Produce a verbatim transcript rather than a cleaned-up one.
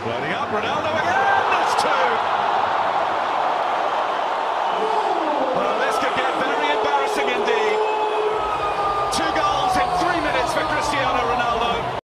Loading up, Ronaldo again, that's two! Well, this could get very embarrassing indeed. Two goals in three minutes for Cristiano Ronaldo.